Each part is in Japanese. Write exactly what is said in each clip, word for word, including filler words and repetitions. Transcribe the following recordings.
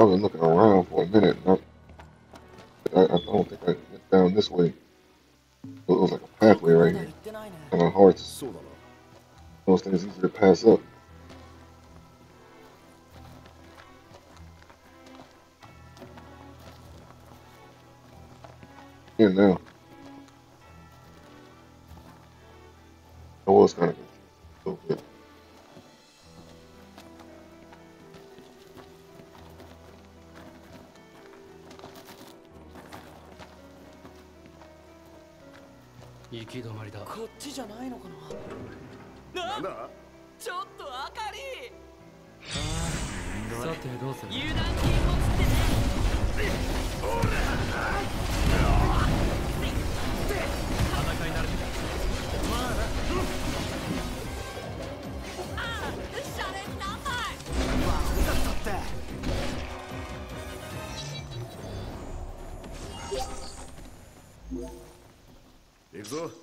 was looking around for a minute, and I, I, I don't think I went down this way. It was like a pathway right here. Kind of hard to, those things easy to pass up. Here now. I was kind of confused a little bit. こっちじゃないのかな。なんだ？ちょっとあかり。さてどうする？油断禁物ってね。戦い慣れてる。まあな。ああ、シャレになんない。悪かったって。行くぞ。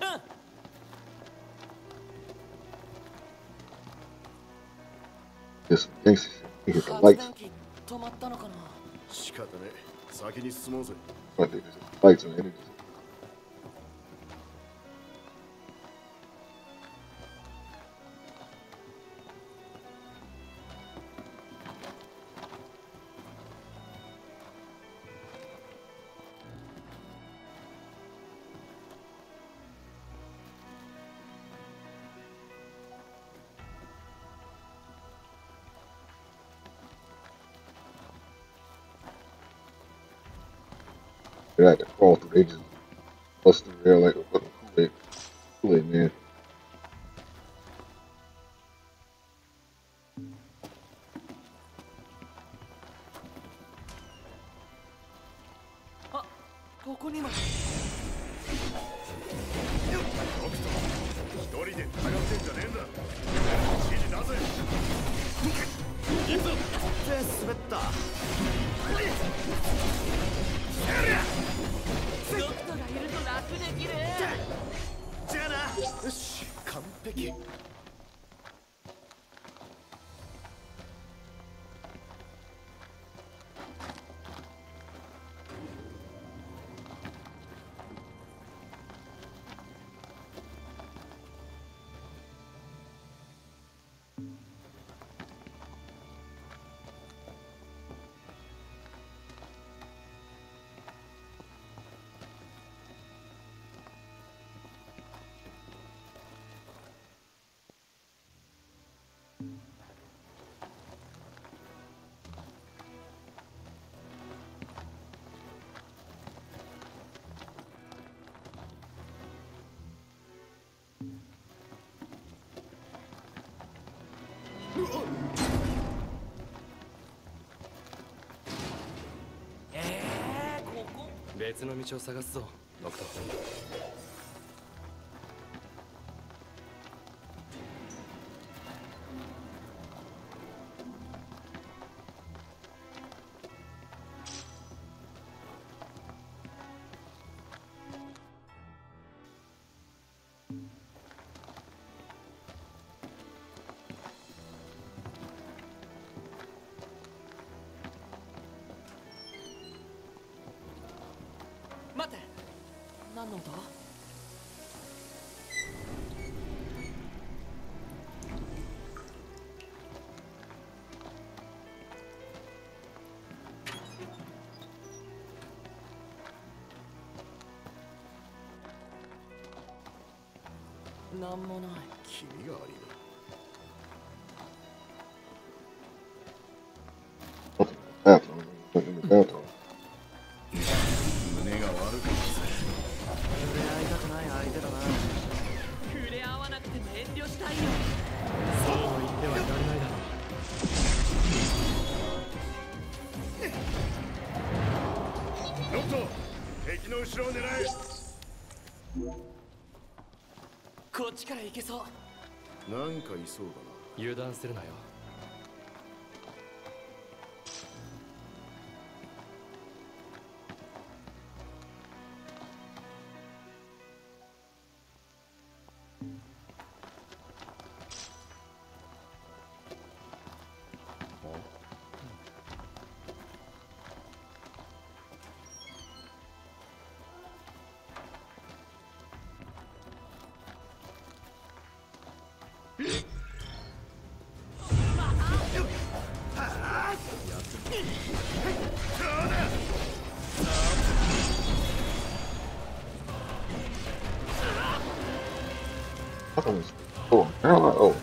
This thinks he hit the lights. 止まったのかな。仕方ね。先に進もうぜ。 But there's lights on it. They had to crawl through. They just bust through there like a fucking Kool-Aid, Kool-Aid man. Ah, ここにも。一人で戦ってんじゃねえんだ。指示出せ。行くぞ。って滑った。ドクトがいると楽できる。じゃあな。よし、完璧。えー、ここ？別の道を探すぞ、ドクター。待って、何の音？なんもない。君が悪いな。 Bathroom. Went in the bathroom. 胸が悪くなって触れ合いたくない相手だな。触れ合わなくても遠慮したいよ。そう言ってはいられないだろう。ロット、敵の後ろを狙え。こっちから行けそう。なんかいそうだな。油断するなよ。 Oh, apparently, oh.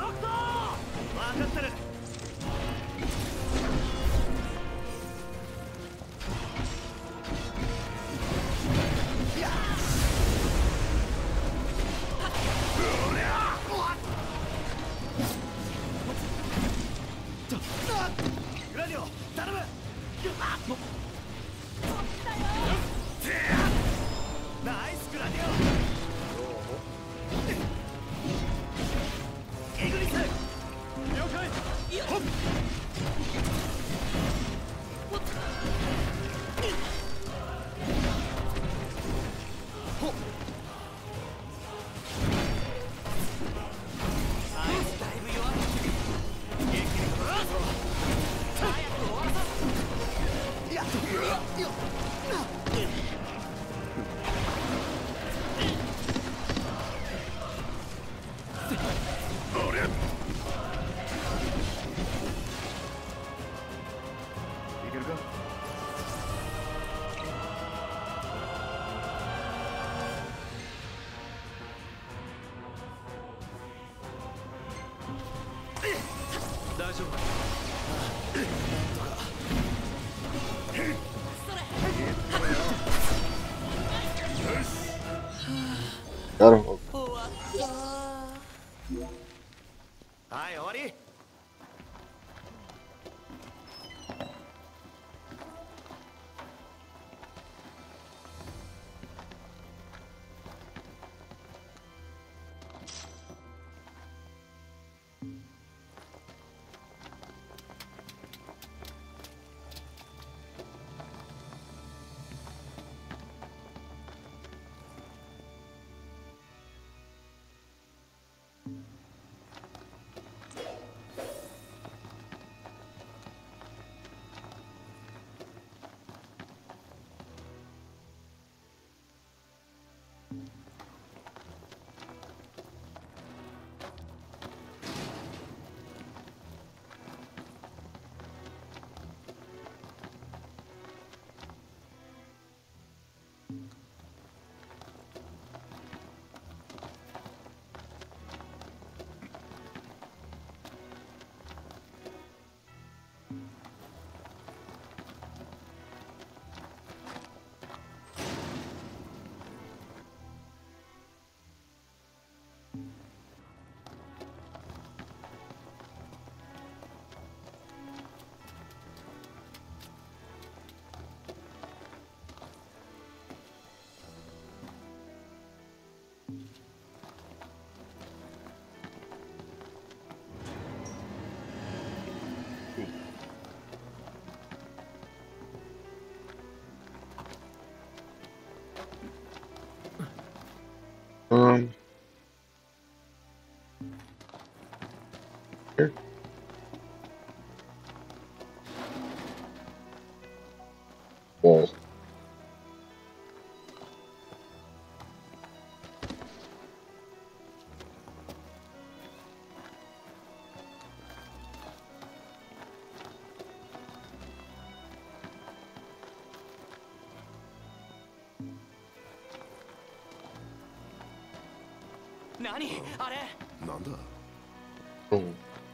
大丈夫。 Got him. はい、終わり。 Um, here. Walls. Nani? あれなんだ Oh.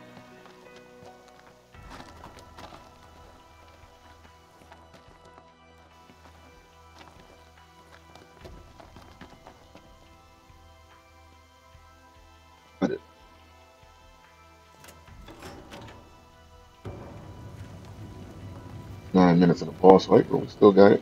Got it. Nine minutes of the boss fight, but we still got it.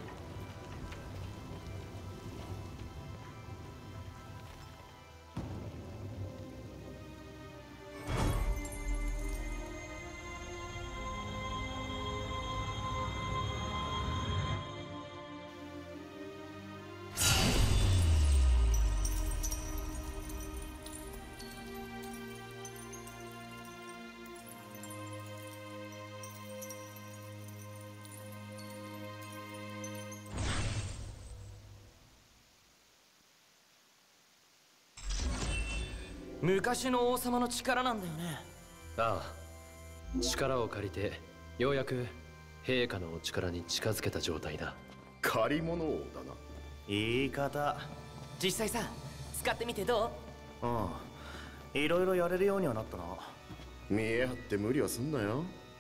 昔の王様の力なんだよね。 ああ、力を借りてようやく陛下のお力に近づけた状態だ。 借り物王だな。 言い方。実際さ、使ってみてどう？ うん。 いろいろやれるようにはなったな。 見え張って無理はすんなよ。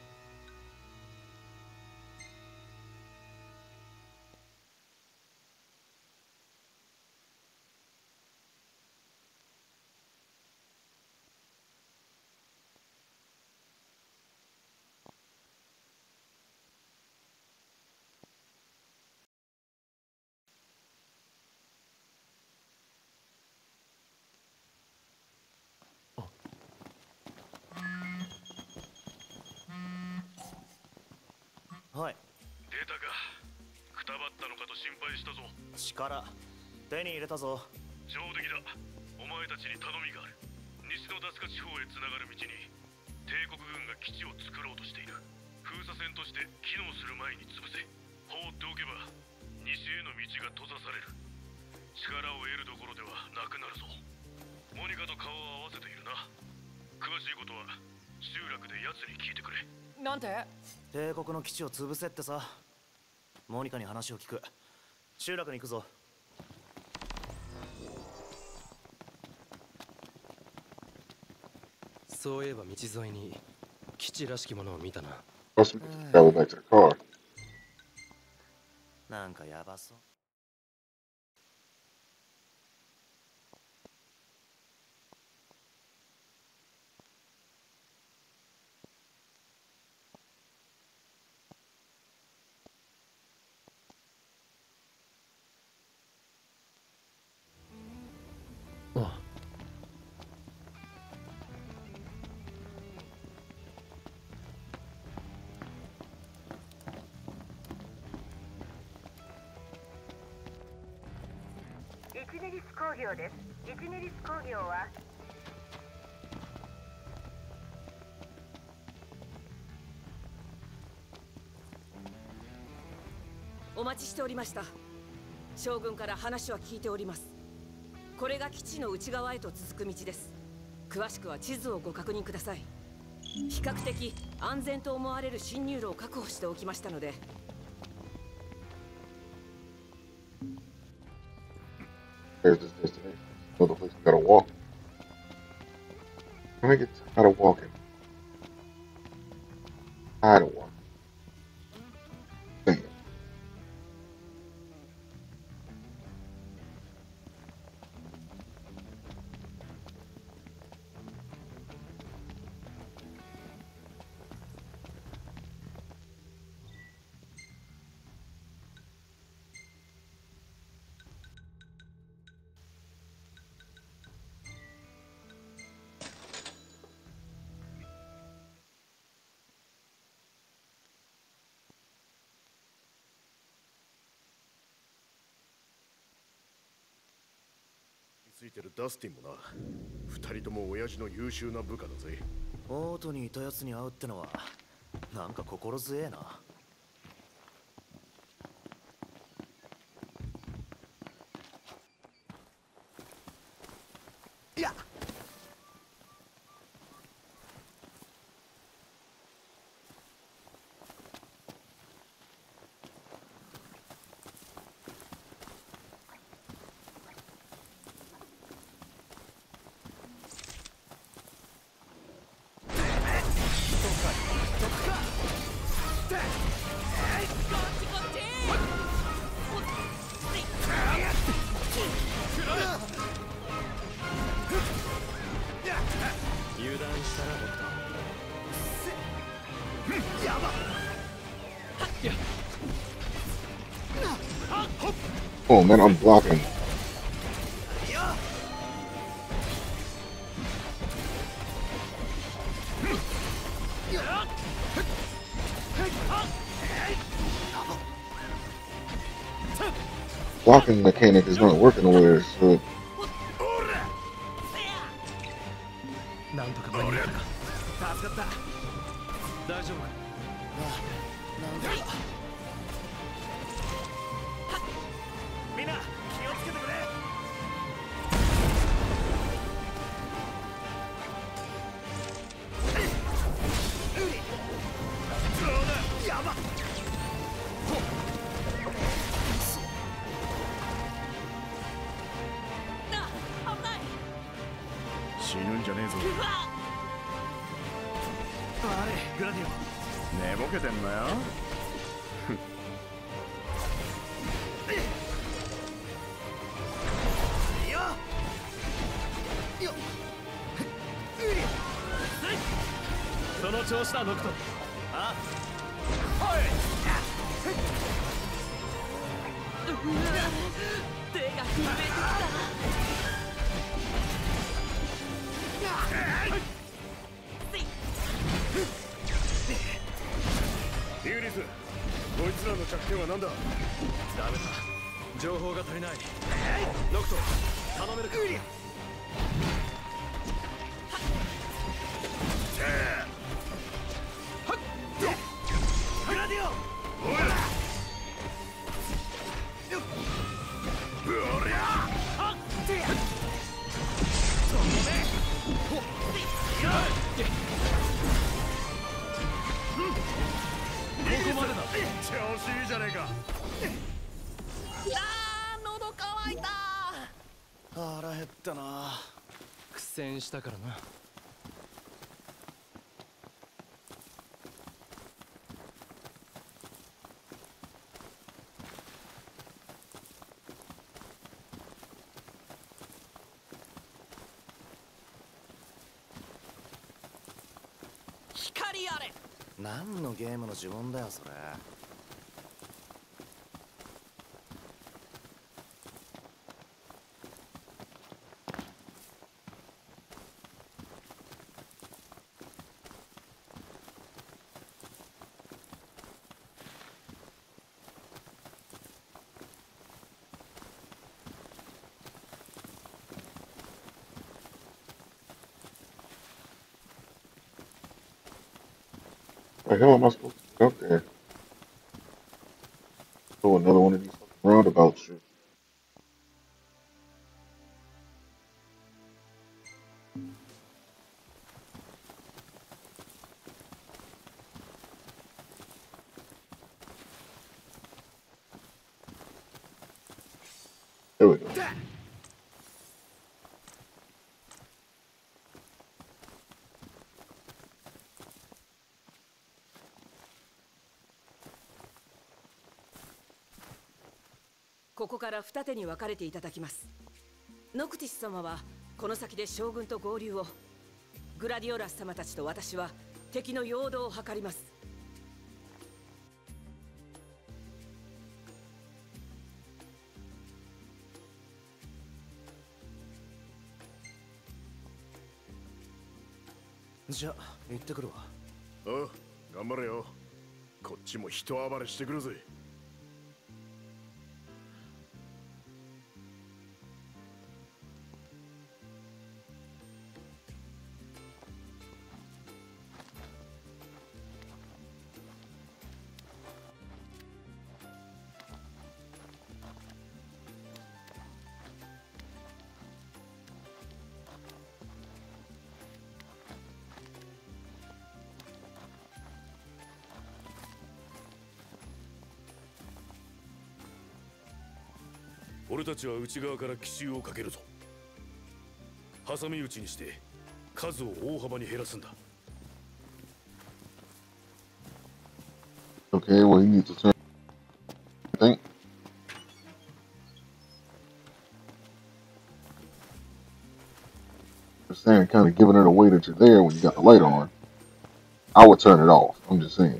はい。 出たか。くたばったのかと心配したぞ。 力手に入れたぞ。 上出来だ。お前たちに頼みがある。西のダスカ地方へつながる道に帝国軍が基地を作ろうとしている。封鎖線として機能する前に潰せ。放っておけば西への道が閉ざされる。力を得るどころではなくなるぞ。モニカと顔を合わせているな。詳しいことは集落で奴に聞いてくれ。 なんて？ 帝国の基地を潰せってさ。モニカに話を聞く。集落に行くぞ。 そういえば道沿いに基地らしきものを見たな。 Must be just travel back to the car. なんかやばそう。 あイチネリス工業です。イチネリス工業はお待ちしておりました。将軍から話は聞いております。これが基地の内側へと続く道です。詳しくは地図をご確認ください。比較的安全と思われる侵入路を確保しておきましたので。 There's this destination. Another place we gotta walk. Can I get tired of walking? Tired of walking. Damn. 「ついてるダスティンもな。二人とも親父の優秀な部下だぜ。 オートにいたやつに会うってのはなんか心強えな。いや油断したらドクター。 やば。 いや Oh man, I'm blocking. Blocking mechanic is not working over there, so なんとか間に合ったか。助かった。 大丈夫か。 なんだか。みんな気をつけてくれ。やば。 死ぬんじゃねえぞ。 あれグラディオ、 寝ぼけてんなよ。 その調子だノクト。あ手が震えてきユーリス、こいつらの弱点は何だ？ ダメだ、情報が足りない。ノクト、頼めるか？ グラディオ、 おい、おりゃあっ手やここまでだ。 調子いいじゃねえか。 あー、喉乾いた。腹減ったな。 苦戦したからな。 光あれ。何のゲームの呪文だよそれ。 The hell am I supposed to get up there? Oh, another one of these fucking roundabout shit. There we go. ここから二手に分かれていただきます。ノクティス様はこの先で将軍と合流を、グラディオラス様たちと私は敵の陽動を図ります。 じゃあ行ってくるわ。 おう、頑張れよ。こっちも人暴れしてくるぜ。 俺たちは内側から奇襲をかけるぞ。挟み撃ちにして数を大幅に減らすんだ。 Okay, well, he needs to turn. I think. Just saying, kind of giving it away that you're there when you got the light on. I would turn it off. I'm just saying.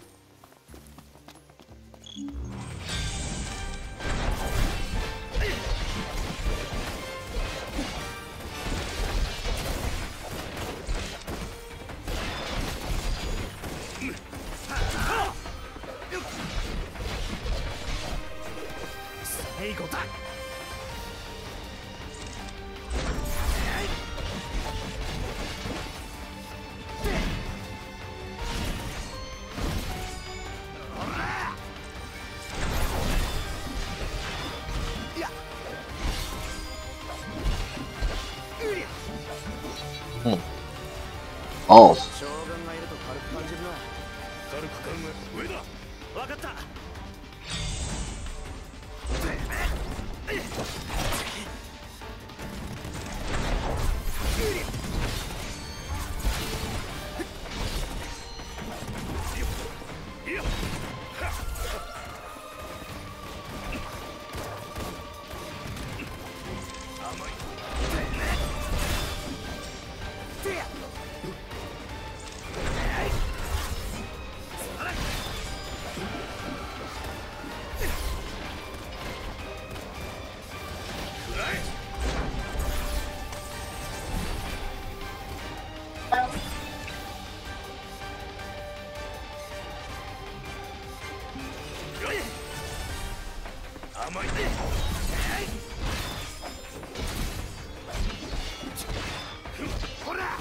Oh. 将軍がいると軽く感じるな。 軽く感が上だ。 分かった。 甘いね。ほら。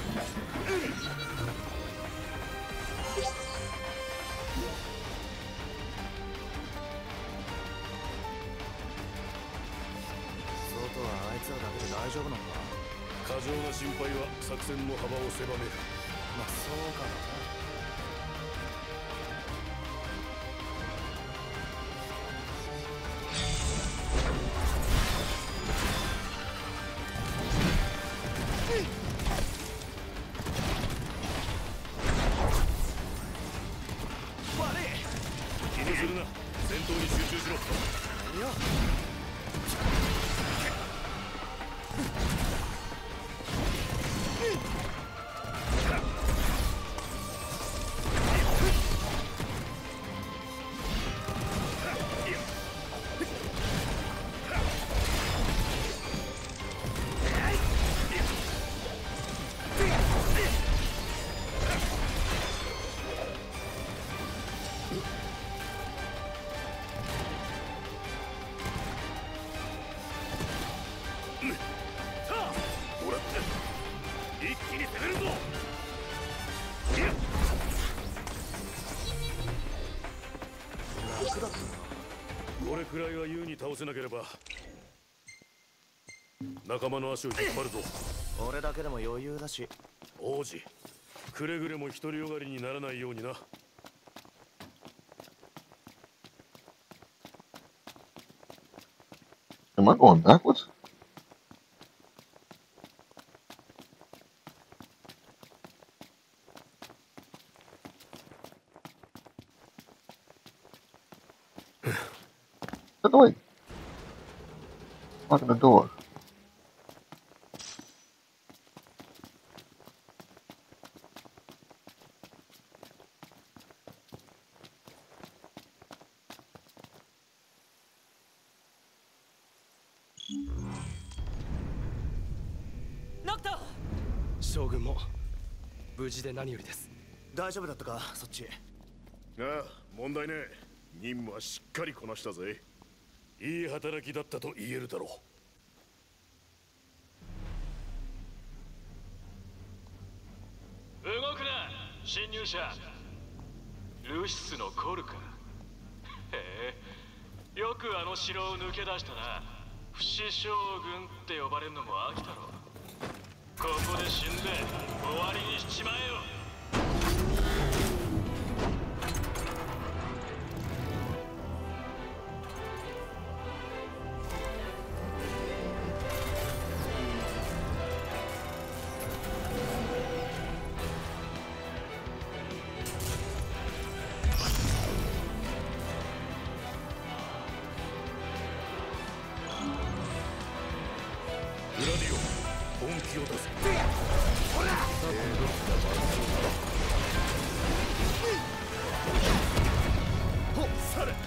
外はあいつらだけで大丈夫なのか。 過剰な心配は作戦の幅を狭める。 まあそうかな。 気にするな。戦闘に集中しろ。 何よ。 一気に攻めるぞ。 楽だったな。 これくらいは優に倒せなければ仲間の足を引っ張るぞ。 俺だけでも余裕だし。 王子、くれぐれも独りよがりにならないようにな。 Am I going backwards? Look away. Locking the door. Nocto! 将軍も無事で何よりです。 大丈夫だったか、そっち。 ああ、問題ねえ。任務はしっかりこなしたぜ。いい働きだったと言えるだろう。動くな、侵入者。ルシスのコルか。へえ、よくあの城を抜け出したな。不死将軍って呼ばれるのも飽きたろ。ここで死んで終わりにしちまえよ。 グラディオ、本気を出せ。ほっされ。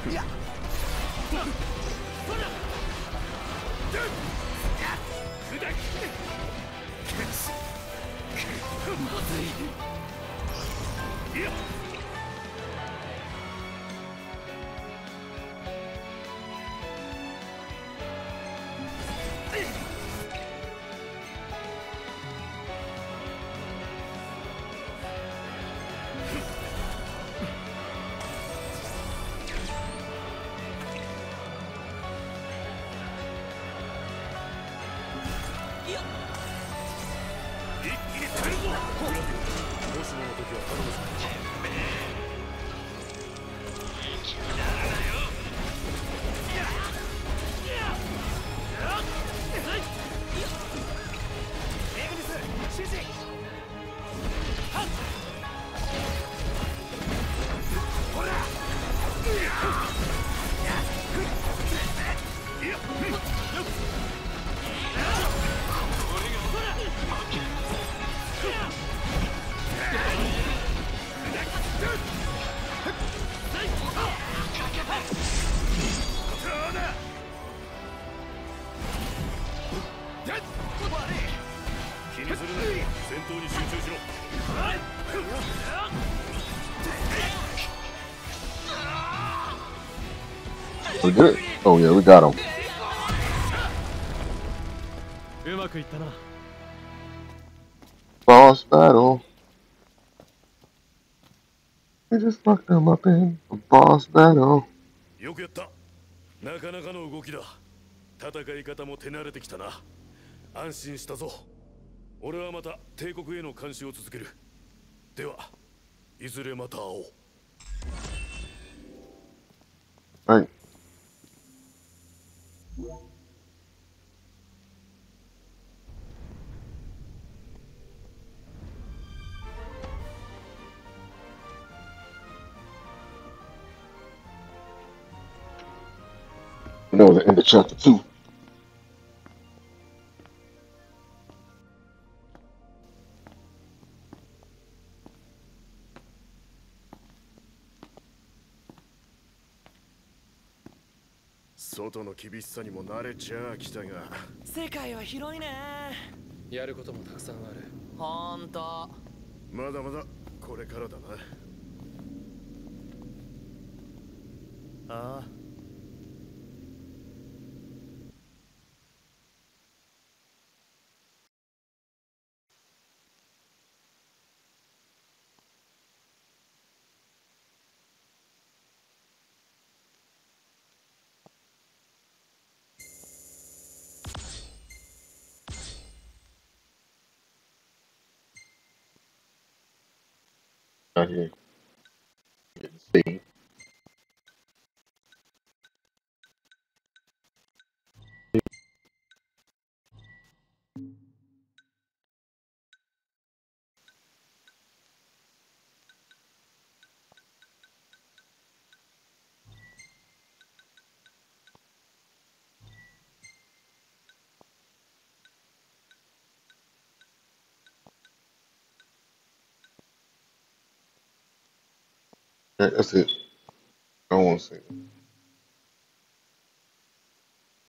We did it. Oh yeah, we got him. うまくいったな。 Boss battle. We just locked them up in a boss battle. よくやった。なかなかの動きだ。戦い方も手慣れてきたな。安心したぞ。俺はまた帝国への監視を続ける。では、いずれまた会おう。 はい。That was the end of chapter two. Sotoの厳しさにも慣れちゃあきたが。 世界は広いね。 やることもたくさんある。 ほんと。 まだまだこれからだな。 ああ。 Out here. Getting seen. Alright, that's it. I won't say it.